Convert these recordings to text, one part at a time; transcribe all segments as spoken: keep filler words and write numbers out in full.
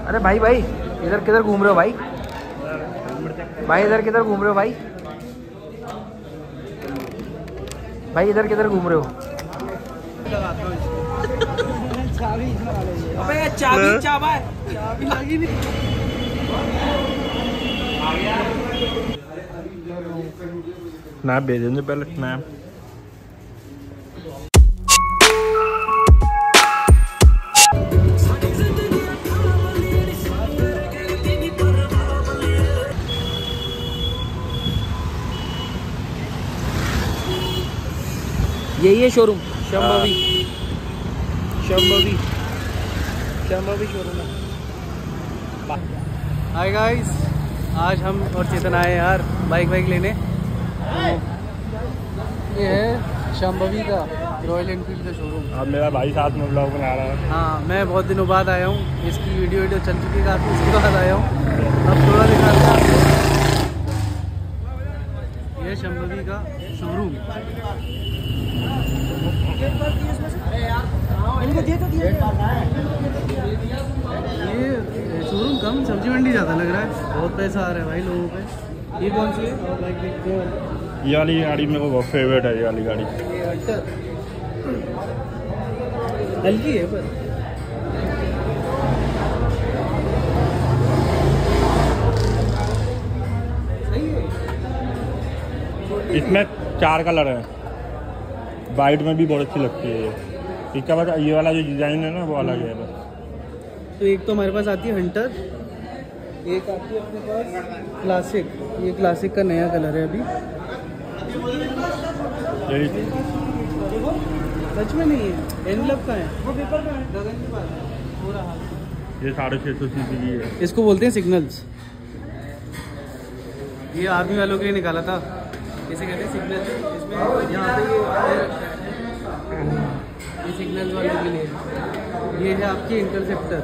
अरे भाई भाई इधर किधर घूम रहे हो भाई? भाई इधर किधर घूम रहे हो भाई? भाई इधर किधर घूम रहे हो? अबे चाबी चाबा चाबी लगी नहीं। स्नैप भेजेंगे पहले स्नैप। यही है शोरूम शंभवी शंभवी शंभवी शोरूम है। हाय गाइस, आज हम और चेतन आए यार बाइक वाइक लेने। ये है शंभवी का रॉयल एनफील्ड का शोरूम। अब मेरा भाई साथ में ब्लॉग बना रहा है। हाँ, मैं बहुत दिनों बाद आया हूँ। इसकी वीडियो वीडियो चल चुकी है काफ़ी, इसके बाद आया हूँ। अब थोड़ा दिखाते हैं आपको। ये शंभवी का शोरूम। ये शोरूम कम, सब्जी मंडी ज़्यादा लग रहा है। बहुत पैसा आ रहा है भाई लोगों पे। ये कौन सी है? और बाइक देखते हो। ये वाली गाड़ी मेरे को बहुत फेवरेट है। ये वाली गाड़ी हल्की है पर सही है। इसमें चार कलर है। वाइट में भी बहुत अच्छी लगती है ये। इसका बाद ये वाला जो डिज़ाइन है ना वो अलग है बस। तो एक तो हमारे पास आती है हंटर, एक आती है अपने पास क्लासिक। ये क्लासिक का नया कलर है अभी। यही सच में नहीं है, एनलब का है वो, पेपर का है, गगन के पास है पूरा हाल। ये साढ़े छः सौ सी सी की है। इसको बोलते हैं सिग्नल्स। ये आर्मी वालों के लिए निकाला था, इसे कहते हैं सिग्नल। इसमें यहाँ पे ये ये सिग्नल्स वालों के लिए। ये है आपकी इंटरसेप्टर,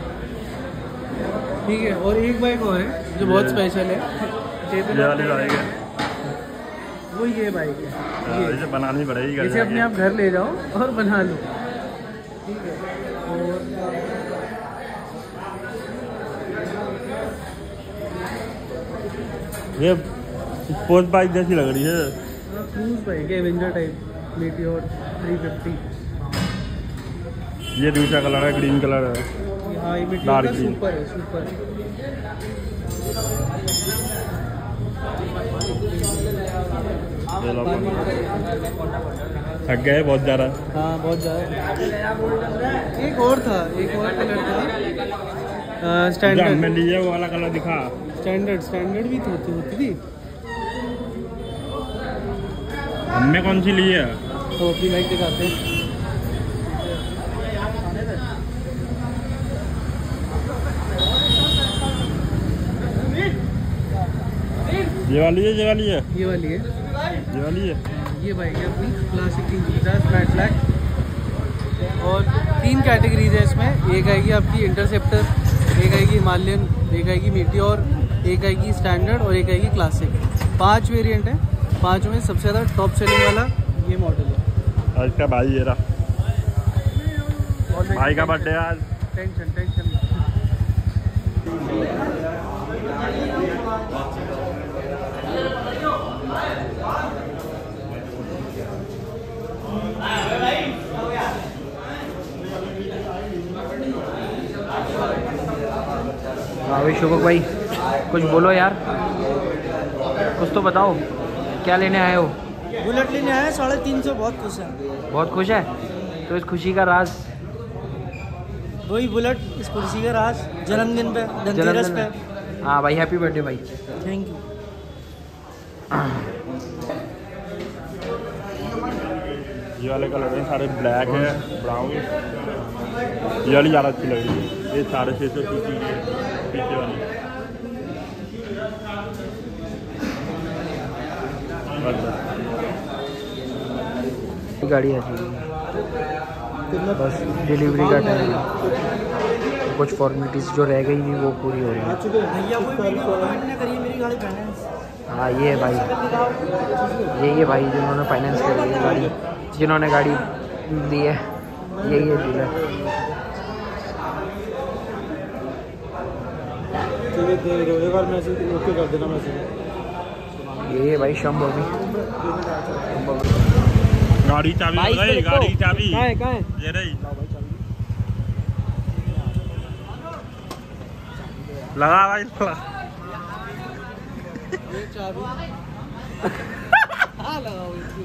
ठीक है। और एक बाइक और है जो बहुत स्पेशल है। ये वाली बाइक है वो ये बाइक है। ये इसे बनानी पड़ेगी। इसे अपने आप घर ले जाओ और बना लो, ठीक है। और ये स्पोर्ट्स बाइक जैसी लग रही है। क्रूज बाइक है, Avenger type, Meteor three fifty. ये दूसरा कलर है, ग्रीन कलर है। हाँ, ये मीटियोर डार्क का ग्रीन। सुपर है, सुपर। थक गए बहुत ज़्यादा। हाँ बहुत ज़्यादा। एक और था, एक और कलर था स्टैंडर्ड। हमने लिया वो वाला कलर दिखा। स्टैंडर्ड स्टैंडर्ड भी तो होती होती थी। हमने कौन सी ली है? तो अपनी बाइक दिखाते हैं। ये वाली है, ये वाली है, ये वाली है, ये वाली है। ये बाइक है अपनी क्लासिक तीन पचास फ्लैट फ्लैट। और तीन कैटेगरीज है इसमें। एक आएगी आपकी इंटरसेप्टर, एक आएगी हिमालयन, एक आएगी मीटियोर, एक आएगी स्टैंडर्ड और एक आएगी क्लासिक। पांच वेरिएंट है। पांचों में सबसे ज़्यादा टॉप सेलिंग वाला ये मॉडल है। और इसका भाई ये रहा, भाई का बर्थडे आज। टेंशन टेंशन हाँ भाई शुभक भाई कुछ बोलो यार, कुछ तो बताओ क्या लेने आए हो? बुलेट लेने आए साढ़े तीन सौ। बहुत खुश है। बहुत खुश है? तो इस खुशी का राज? वही बुलेट, इस खुशी का राज जन्मदिन पे, धनतेरस पे। हाँ भाई हैप्पी बर्थडे भाई। Thank you. ये वाले कलर है सारे ब्लैक है, ब्राउन। ये वाली ज़्यादा अच्छी लग रही है। ये साढ़े छः सौ सी की है पीछे वाली। गाड़ी आ चुकी है, बस डिलीवरी का टाइम है। कुछ फॉर्मेलिटीज़ जो रह गई थी वो पूरी हो रही है। भैया कोई मेरी पेमेंट ना करिए, मेरी गाड़ी फाइनेंस। हाँ ये है भाई, यही है भाई जिन्होंने फाइनेंस करी है गाड़ी, जिन्होंने गाड़ी दी है, यही है डीलर। एक बार मैसेज ओके कर देना मैसेज। ये भाई शंभू भी गाड़ी चाबी भाई, गाड़ी चाबी कहाँ है कहाँ है? ये रही, लगा भाई लगा। ये चाबी हाँ लगाओ इसकी।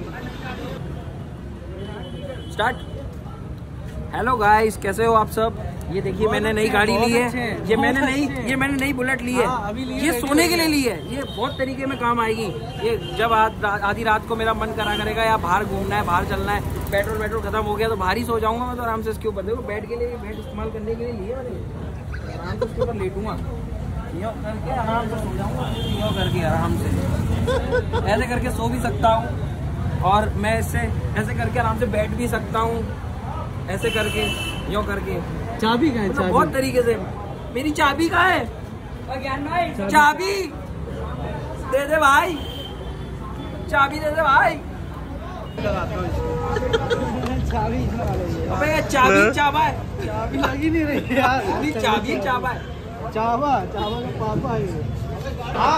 स्टार्ट। हेलो गाइस, कैसे हो आप सब? ये देखिए मैंने नई गाड़ी ली है, ये मैंने नई ये मैंने नई बुलेट ली है। हाँ, अभी ली है, ये सोने के लिए ली है, ये बहुत तरीके में काम आएगी। ये जब आधी रात को मेरा मन करा करेगा या बाहर घूमना है, बाहर चलना है, पेट्रोल पेट्रोल खत्म हो गया तो बाहर ही सो जाऊंगा मैं तो आराम से इसके ऊपर। देखो बेड के लिए, बेड इस्तेमाल करने के लिए लिए मैंने, आराम से इसके ऊपर लेटूंगा, यूँ करके आराम से सो जाऊंगा, यूँ करके आराम से ऐसे करके सो भी सकता हूँ, और मैं इससे ऐसे करके आराम से बैठ भी सकता हूँ, ऐसे करके यूँ करके। चाबी कहाँ है? मतलब बहुत तरीके से। मेरी चाबी कहाँ है? चाबी दे दे भाई, चाबी दे दे भाई। चाबी अबे चाबी चाबा है, चाबी लगी नहीं रही यार। अभी चाबी चाबा है। चाबा चाबा का पापा है। हाँ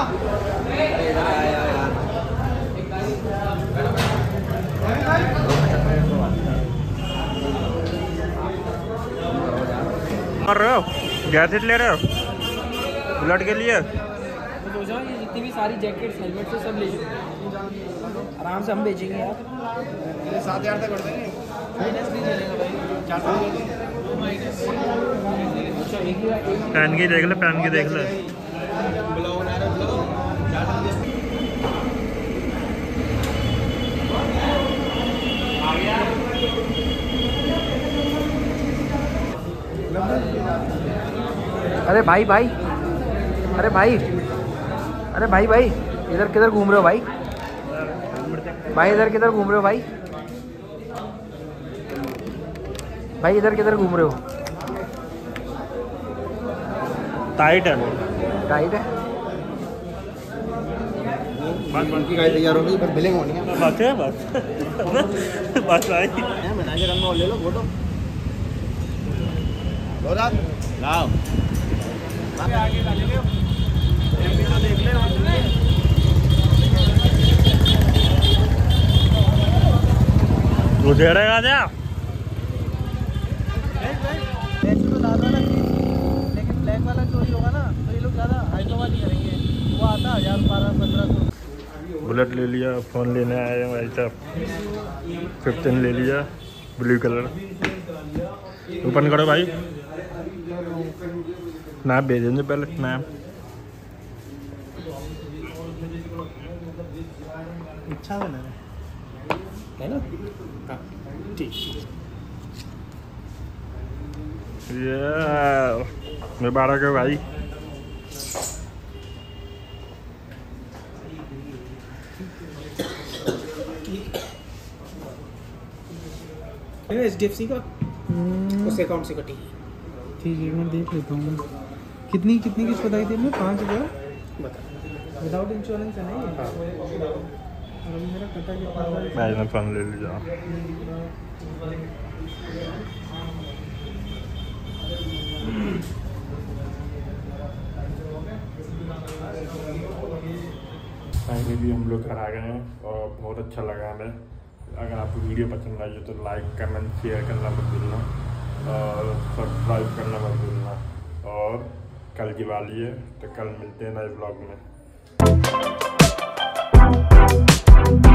कर रहे हो, गैस ले रहे हो बुलेट के लिए? तो सोच रहा हूँ ये जितनी भी सारी जैकेट्स हेलमेट से सब ले लूँ, आराम से हम बेचेंगे यार। सात हजार तक कर देंगे। पहन के देख ले, पहन के देख ले। अरे भाई भाई, अरे भाई, अरे भाई भाई, इधर किधर घूम रहे हो भाई? भाई इधर किधर घूम रहे हो भाई? भाई इधर किधर घूम रहे हो? टाइट है, टाइट है। बस बस की गाड़ी तैयार हो गई, बस बिलिंग होनी है। बस है बस बस आई मैंने रंग और ले लो फोटो। लाओ आगे डालेंगे, देख ले तू दे रहेगा क्या? तो ज़्यादा ना, लेकिन ब्लैक वाला चोरी होगा ना तो ये लोग ज़्यादा हैदराबाद ही करेंगे। वो आता हजार बारह पंद्रह सौ। बुलेट ले लिया, फ़ोन लेने आए हैं भाई साहब। फिफ्टीन ले लिया, ब्लू कलर। ओपन करो भाई, स्नैप भेज देंगे पहले, स्नैप। अच्छा बना है ना? हाँ ठीक। ये मैं बारह के भाई। एच डी एफ सी का उस अकाउंट से कटी। ठीक है, मैं देख लेता हूँ। कितनी कितनी किस्त बताई थी हमने? पाँच हज़ार बता विदाउट इंश्योरेंस है नहीं? और अभी मेरा कटा कितना हुआ है? भाई ने फ़ोन ले लिया। फाइनली हम लोग घर आ गए हैं और बहुत अच्छा लगा हमें। अगर आपको वीडियो पसंद आई हो तो लाइक कमेंट शेयर करना मत भूलना और सब्सक्राइब करना मत भूलना। और कल दिवाली है तो कल मिलते हैं नए ब्लॉग में।